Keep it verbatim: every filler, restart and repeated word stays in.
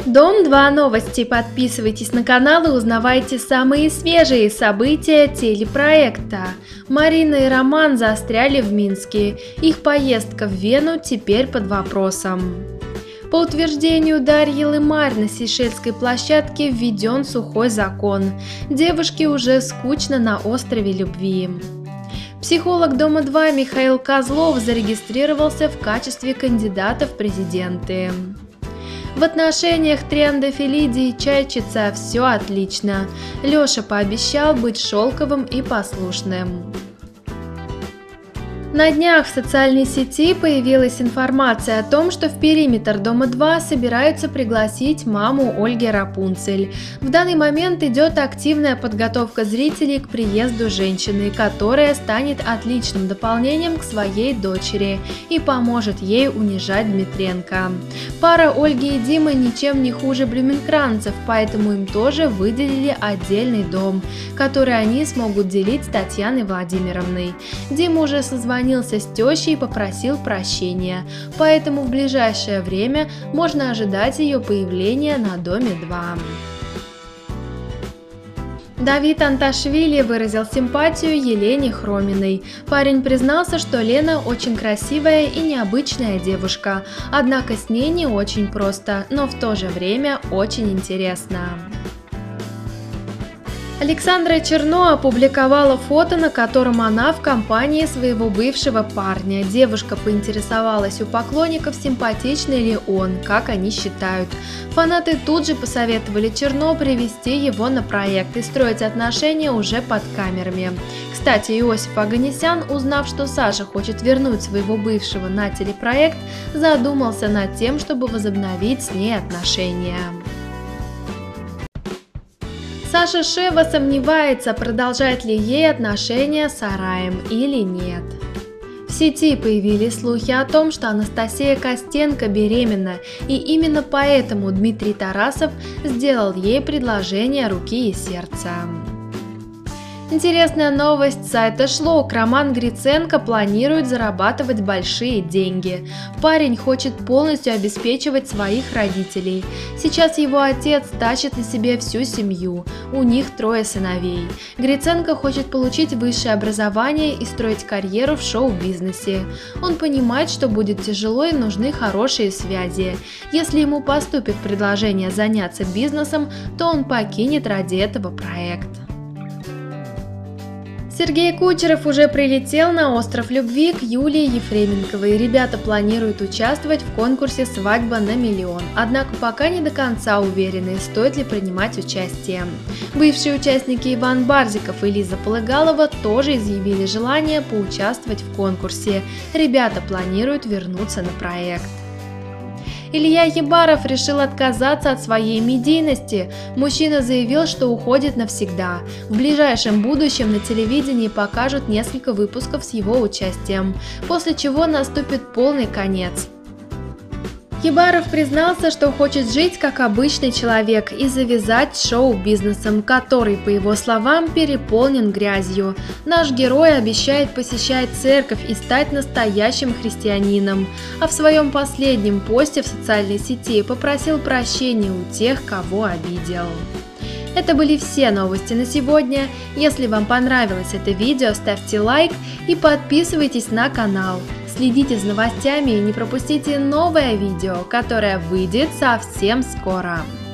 Дом два новости. Подписывайтесь на канал и узнавайте самые свежие события телепроекта. Марина и Роман застряли в Минске. Их поездка в Вену теперь под вопросом. По утверждению Дарьи Лымарь, на сейшельской площадке введен сухой закон. Девушке уже скучно на острове любви. Психолог Дома два Михаил Козлов зарегистрировался в качестве кандидата в президенты. В отношениях Трендов и Лидии Чайчица все отлично. Леша пообещал быть шелковым и послушным. На днях в социальной сети появилась информация о том, что в периметр Дома два собираются пригласить маму Ольги Рапунцель. В данный момент идет активная подготовка зрителей к приезду женщины, которая станет отличным дополнением к своей дочери и поможет ей унижать Дмитренко. Пара Ольги и Димы ничем не хуже блюменкранцев, поэтому им тоже выделили отдельный дом, который они смогут делить с Татьяной Владимировной. Дима уже созвонился с тещей и попросил прощения, поэтому в ближайшее время можно ожидать ее появления на Доме два. Давид Анташвили выразил симпатию Елене Хроминой. Парень признался, что Лена очень красивая и необычная девушка, однако с ней не очень просто, но в то же время очень интересно. Александра Черно опубликовала фото, на котором она в компании своего бывшего парня. Девушка поинтересовалась у поклонников, симпатичный ли он, как они считают. Фанаты тут же посоветовали Черно привести его на проект и строить отношения уже под камерами. Кстати, Иосиф Оганесян, узнав, что Саша хочет вернуть своего бывшего на телепроект, задумался над тем, чтобы возобновить с ней отношения. Саша Шева сомневается, продолжает ли ей отношения с Араем или нет. В сети появились слухи о том, что Анастасия Костенко беременна, и именно поэтому Дмитрий Тарасов сделал ей предложение руки и сердца. Интересная новость с сайта Шлок. Роман Гриценко планирует зарабатывать большие деньги. Парень хочет полностью обеспечивать своих родителей. Сейчас его отец тащит на себе всю семью. У них трое сыновей. Гриценко хочет получить высшее образование и строить карьеру в шоу-бизнесе. Он понимает, что будет тяжело и нужны хорошие связи. Если ему поступит предложение заняться бизнесом, то он покинет ради этого проект. Сергей Кучеров уже прилетел на остров любви к Юлии Ефременковой. Ребята планируют участвовать в конкурсе «Свадьба на миллион». Однако пока не до конца уверены, стоит ли принимать участие. Бывшие участники Иван Барзиков и Лиза Полыгалова тоже изъявили желание поучаствовать в конкурсе. Ребята планируют вернуться на проект. Илья Ебаров решил отказаться от своей медийности. Мужчина заявил, что уходит навсегда. В ближайшем будущем на телевидении покажут несколько выпусков с его участием, после чего наступит полный конец. Ебаров признался, что хочет жить как обычный человек и завязать с шоу-бизнесом, который, по его словам, переполнен грязью. Наш герой обещает посещать церковь и стать настоящим христианином, а в своем последнем посте в социальной сети попросил прощения у тех, кого обидел. Это были все новости на сегодня. Если вам понравилось это видео, ставьте лайк и подписывайтесь на канал. Следите за новостями и не пропустите новое видео, которое выйдет совсем скоро.